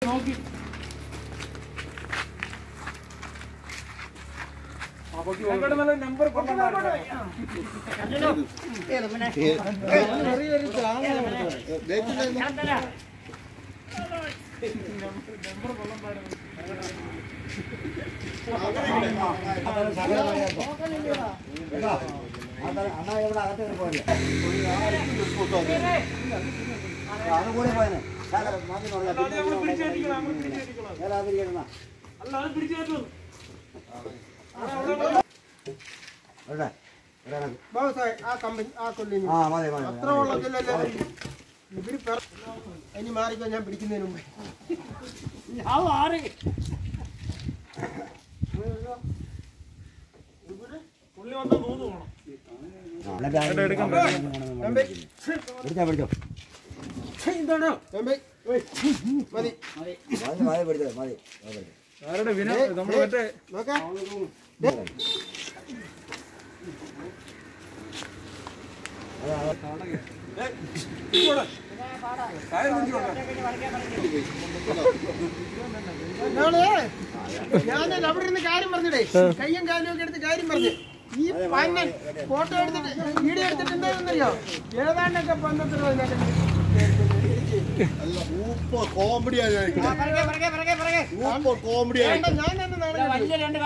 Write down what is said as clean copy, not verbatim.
നോക്കി നമ്പർ ഇനി മാറിക്കോ ഞാൻ പിടിക്കുന്നതിന് മുമ്പ് ആരുടെ വിന നമ്മൾ മറ്റേ ഞാൻ അവിടെ ഇരുന്ന് കാര്യം പറഞ്ഞിടേ കയ്യും കാലും ഒക്കെ എടുത്ത് കാര്യം പറഞ്ഞു ഈ പന്നൻ ഫോട്ടോ എടുത്തിട്ട് വീഡിയോ എടുത്തിട്ട് എന്താണെന്നറിയോ ഏതാണ്ടൊക്കെ പന്നത്തിൽ കോമഡിയാണ് ഞാൻ